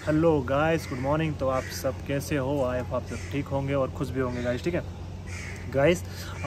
Hello guys, good morning. तो आप सब कैसे हो? आई होप आप सब ठीक होंगे और खुश भी होंगे गाइस। ठीक है गाइस,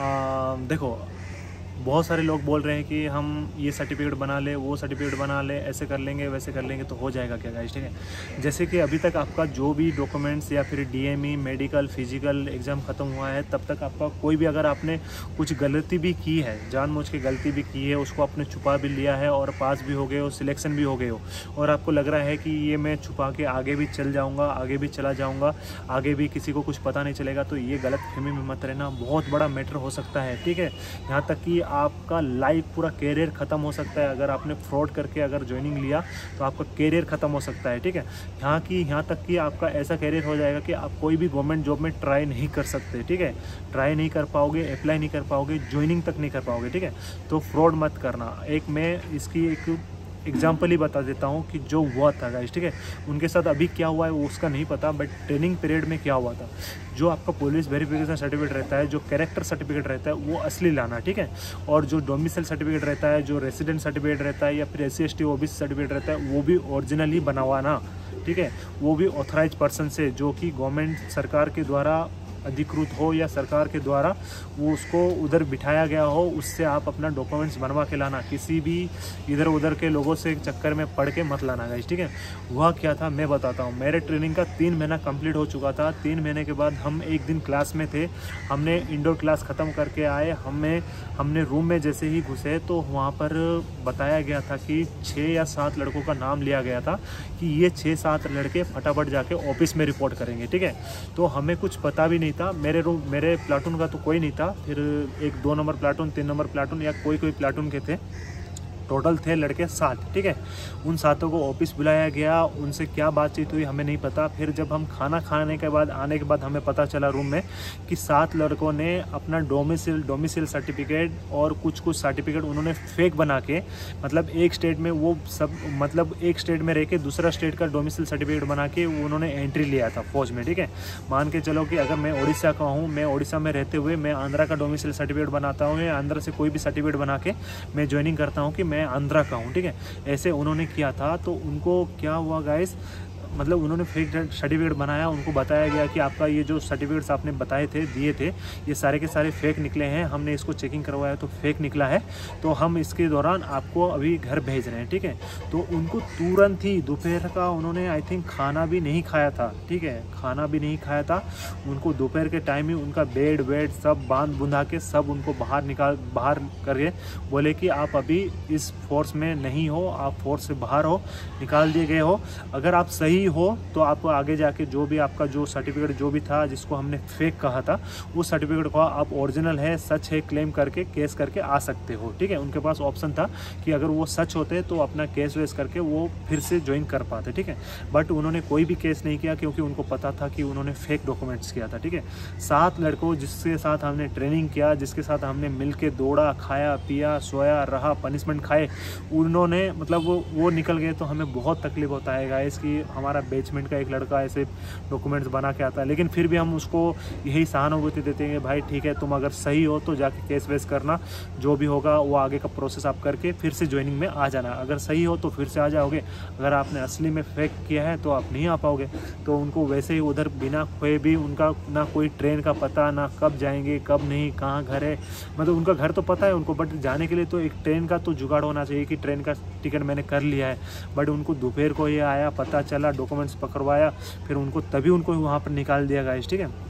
देखो, बहुत सारे लोग बोल रहे हैं कि हम ये सर्टिफिकेट बना ले, वो सर्टिफिकेट बना ले, ऐसे कर लेंगे वैसे कर लेंगे तो हो जाएगा क्या गाइस। ठीक है, जैसे कि अभी तक आपका जो भी डॉक्यूमेंट्स या फिर डीएमई, मेडिकल, फिजिकल एग्ज़ाम ख़त्म हुआ है, तब तक आपका कोई भी अगर आपने कुछ गलती भी की है, जानबूझ के गलती भी की है, उसको आपने छुपा भी लिया है और पास भी हो गए हो, सिलेक्शन भी हो गए हो, और आपको लग रहा है कि ये मैं छुपा के आगे भी चल जाऊँगा, आगे भी चला जाऊँगा, आगे भी किसी को कुछ पता नहीं चलेगा, तो ये गलत फहमी में मत रहना। बहुत बड़ा मैटर हो सकता है। ठीक है, यहाँ तक कि आपका लाइफ पूरा कैरियर ख़त्म हो सकता है। अगर आपने फ्रॉड करके अगर ज्वाइनिंग लिया तो आपका कैरियर ख़त्म हो सकता है। ठीक है, यहाँ तक कि आपका ऐसा कैरियर हो जाएगा कि आप कोई भी गवर्नमेंट जॉब में ट्राई नहीं कर सकते। ठीक है, ट्राई नहीं कर पाओगे, अप्लाई नहीं कर पाओगे, ज्वाइनिंग तक नहीं कर पाओगे। ठीक है, तो फ्रॉड मत करना। एक मैं इसकी एक एग्जाम्पल ही बता देता हूँ कि जो हुआ था गाइस। ठीक है, उनके साथ अभी क्या हुआ है वो उसका नहीं पता, बट ट्रेनिंग पीरियड में क्या हुआ था। जो आपका पुलिस वेरिफिकेशन सर्टिफिकेट रहता है, जो कैरेक्टर सर्टिफिकेट रहता है, वो असली लाना। ठीक है, और जो डोमिसाइल सर्टिफिकेट रहता है, जो रेसिडेंट सर्टिफिकेट रहता है, या फिर SC/ST OBC सर्टिफिकेट रहता है, वो भी ओरिजिनली बनवाना। ठीक है, वो भी ऑथराइज पर्सन से, जो कि गवर्नमेंट सरकार के द्वारा अधिकृत हो या सरकार के द्वारा वो उसको उधर बिठाया गया हो, उससे आप अपना डॉक्यूमेंट्स बनवा के लाना। किसी भी इधर उधर के लोगों से चक्कर में पड़ के मत लाना गाइस। ठीक है, वह क्या था मैं बताता हूँ। मेरे ट्रेनिंग का 3 महीना कंप्लीट हो चुका था। 3 महीने के बाद हम एक दिन क्लास में थे, हमने इंडोर क्लास ख़त्म करके आए, हमने रूम में जैसे ही घुसे तो वहाँ पर बताया गया था कि 6 या 7 लड़कों का नाम लिया गया था कि ये 6-7 लड़के फटाफट जाके ऑफिस में रिपोर्ट करेंगे। ठीक है, तो हमें कुछ पता भी नहीं था। मेरे प्लाटून का तो कोई नहीं था, फिर 1-2 नंबर प्लाटून, 3 नंबर प्लाटून या कोई प्लाटून के थे। टोटल थे लड़के 7। ठीक है, उन 7 को ऑफिस बुलाया गया, उनसे क्या बातचीत हुई हमें नहीं पता। फिर जब हम खाना खाने के बाद आने के बाद हमें पता चला रूम में कि 7 लड़कों ने अपना डोमिसाइल सर्टिफिकेट और कुछ सर्टिफिकेट उन्होंने फेक बना के, मतलब एक स्टेट में वो सब, मतलब एक स्टेट में रह के दूसरा स्टेट का डोमिसाइल सर्टिफिकेट बना के उन्होंने एंट्री लिया था फौज में। ठीक है, मान के चलो कि अगर मैं उड़ीसा का हूँ, मैं उड़ीसा में रहते हुए मैं आंध्रा का डोमिसाइल सर्टिफिकेट बनाता हूँ, या आंध्रा से कोई भी सर्टिफिकेट बना के मैं ज्वाइनिंग करता हूँ कि मैं आंध्रा का हूँ। ठीक है, ऐसे उन्होंने किया था। तो उनको क्या हुआ गाइस, मतलब उन्होंने फेक सर्टिफिकेट बनाया। उनको बताया गया कि आपका ये जो सर्टिफिकेट्स आपने बताए थे, दिए थे, ये सारे के सारे फेक निकले हैं, हमने इसको चेकिंग करवाया तो फेक निकला है, तो हम इसके दौरान आपको अभी घर भेज रहे हैं। ठीक है, तो उनको तुरंत ही दोपहर का उन्होंने आई थिंक खाना भी नहीं खाया था। ठीक है, खाना भी नहीं खाया था। उनको दोपहर के टाइम ही उनका बेड वेड सब बांध बुंधा के सब उनको बाहर करके बोले कि आप अभी इस फोर्स में नहीं हो, आप फोर्स से बाहर हो, निकाल दिए गए हो। अगर आप सही हो तो आप आगे जाके जो भी आपका जो सर्टिफिकेट जो भी था जिसको हमने फेक कहा था, उस सर्टिफिकेट को आप ओरिजिनल है, सच है क्लेम करके केस करके आ सकते हो। ठीक है, उनके पास ऑप्शन था कि अगर वो सच होते तो अपना केस वेस करके वो फिर से ज्वाइन कर पाते। ठीक है, बट उन्होंने कोई भी केस नहीं किया क्योंकि उनको पता था कि उन्होंने फेक डॉक्यूमेंट्स किया था। ठीक है, 7 लड़कों जिसके साथ हमने ट्रेनिंग किया, जिसके साथ हमने मिल के दौड़ा, खाया पिया, सोया रहा, पनिशमेंट खाए, उन्होंने मतलब वो निकल गए। तो हमें बहुत तकलीफ होता है गाइस कि हमारा बेचमेंट का एक लड़का ऐसे डॉक्यूमेंट्स बना के आता है, लेकिन फिर भी हम उसको यही सहानुभूति देते हैं, भाई ठीक है, तुम अगर सही हो तो जाके केस वेस करना, जो भी होगा वो आगे का प्रोसेस आप करके फिर से ज्वाइनिंग में आ जाना। अगर सही हो तो फिर से आ जाओगे, अगर आपने असली में फेक किया है तो आप नहीं आ पाओगे। तो उनको वैसे ही उधर बिना खोए भी, उनका ना कोई ट्रेन का पता, ना कब जाएंगे कब नहीं, कहाँ घर है, मतलब उनका घर तो पता है उनको, बट जाने के लिए तो एक ट्रेन का तो जुगाड़ होना चाहिए कि ट्रेन का टिकट मैंने कर लिया है। बट उनको दोपहर को ये आया, पता चला, डॉक्यूमेंट्स पकड़वाया, फिर उनको तभी उनको वहाँ पर निकाल दिया गाइस। ठीक है,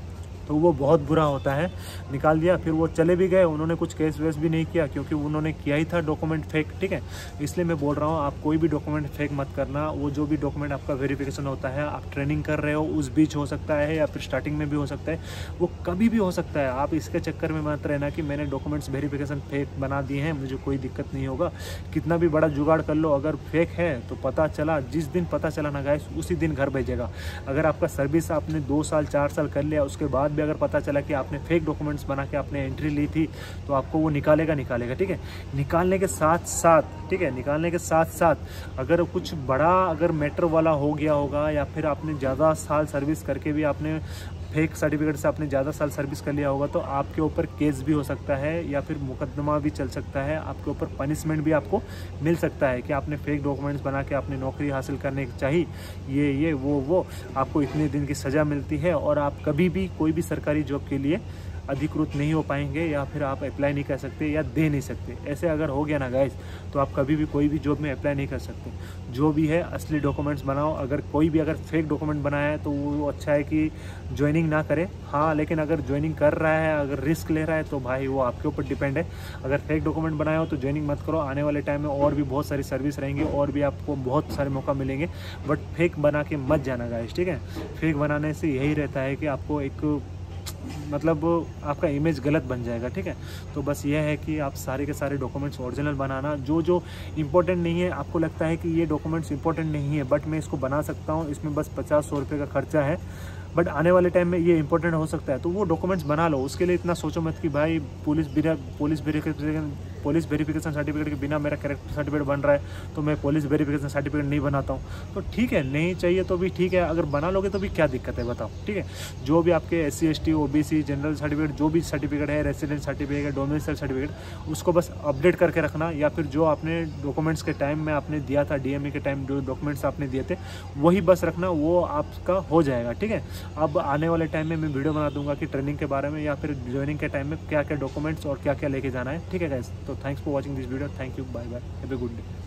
तो वो बहुत बुरा होता है। निकाल दिया, फिर वो चले भी गए, उन्होंने कुछ केस वेस भी नहीं किया क्योंकि उन्होंने किया ही था डॉक्यूमेंट फेक। ठीक है, इसलिए मैं बोल रहा हूँ आप कोई भी डॉक्यूमेंट फेक मत करना। वो जो भी डॉक्यूमेंट आपका वेरिफिकेशन होता है, आप ट्रेनिंग कर रहे हो उस बीच हो सकता है या फिर स्टार्टिंग में भी हो सकता है, वो कभी भी हो सकता है। आप इसके चक्कर में मत रहना कि मैंने डॉक्यूमेंट्स वेरिफिकेशन फेक बना दिए हैं, मुझे कोई दिक्कत नहीं होगा। कितना भी बड़ा जुगाड़ कर लो, अगर फेक है तो पता चला, जिस दिन पता चला ना गाइस उसी दिन घर भेजेगा। अगर आपका सर्विस आपने 2 साल 4 साल कर लिया, उसके बाद भी अगर पता चला कि आपने फेक डॉक्यूमेंट्स बना के आपने एंट्री ली थी, तो आपको वो निकालेगा। ठीक है, निकालने के साथ साथ, ठीक है, निकालने के साथ साथ अगर कुछ बड़ा अगर मैटर वाला हो गया होगा, या फिर आपने ज़्यादा साल सर्विस करके भी आपने फेक सर्टिफिकेट से आपने ज़्यादा साल सर्विस कर लिया होगा तो आपके ऊपर केस भी हो सकता है या फिर मुकदमा भी चल सकता है, आपके ऊपर पनिशमेंट भी आपको मिल सकता है कि आपने फेक डॉक्यूमेंट्स बना के अपनी नौकरी हासिल करने की चाहिए, ये वो आपको इतने दिन की सज़ा मिलती है और आप कभी भी कोई भी सरकारी जॉब के लिए अधिकृत नहीं हो पाएंगे या फिर आप अप्लाई नहीं कर सकते या दे नहीं सकते। ऐसे अगर हो गया ना गाइस तो आप कभी भी कोई भी जॉब में अप्लाई नहीं कर सकते। जो भी है असली डॉक्यूमेंट्स बनाओ। अगर कोई भी अगर फेक डॉक्यूमेंट बनाया है तो वो अच्छा है कि ज्वाइनिंग ना करे। हाँ, लेकिन अगर ज्वाइनिंग कर रहा है, अगर रिस्क ले रहा है तो भाई वो आपके ऊपर डिपेंड है। अगर फेक डॉक्यूमेंट बनाया हो तो ज्वाइनिंग मत करो। आने वाले टाइम में और भी बहुत सारी सर्विस रहेंगी और भी आपको बहुत सारे मौका मिलेंगे, बट फेक बना के मत जाना गाइस, ठीक है। फेक बनाने से यही रहता है कि आपको एक मतलब आपका इमेज गलत बन जाएगा, ठीक है। तो बस यह है कि आप सारे के सारे डॉक्यूमेंट्स ओरिजिनल बनाना। जो जो इम्पोर्टेंट नहीं है, आपको लगता है कि ये डॉक्यूमेंट्स इंपॉर्टेंट नहीं है बट मैं इसको बना सकता हूँ, इसमें बस 50-100 रुपये का खर्चा है बट आने वाले टाइम में ये इंपॉर्टेंट हो सकता है, तो वो डॉक्यूमेंट्स बना लो। उसके लिए इतना सोचो मत कि भाई पुलिस वेरिफिकेशन सर्टिफिकेट के बिना मेरा कैरेक्टर सर्टिफिकेट बन रहा है तो मैं पुलिस वेरिफिकेशन सर्टिफिकेट नहीं बनाता हूँ। तो ठीक है, नहीं चाहिए तो भी ठीक है, अगर बना लोगे तो भी क्या दिक्कत है बताओ, ठीक है। जो भी आपके SC ST OBC general certificate जो भी सर्टिफिकेट है, रेसिडेंट सर्टिफिकेट, डोमिसाइल सर्टिफिकेट, उसको बस अपडेट करके रखना, या फिर जो आपने डॉक्यूमेंट्स के टाइम में आपने दिया था DME के टाइम जो डॉक्यूमेंट्स आपने दिए थे वही बस रखना, वो आपका हो जाएगा, ठीक है। अब आने वाले टाइम में मैं वीडियो बना दूंगा कि ट्रेनिंग के बारे में या फिर ज्वाइनिंग के टाइम में क्या क्या डॉक्यूमेंट्स और क्या क्या लेके जाना है, ठीक है गाइस। तो thanks for watching this video, thank you, bye bye, have a good day.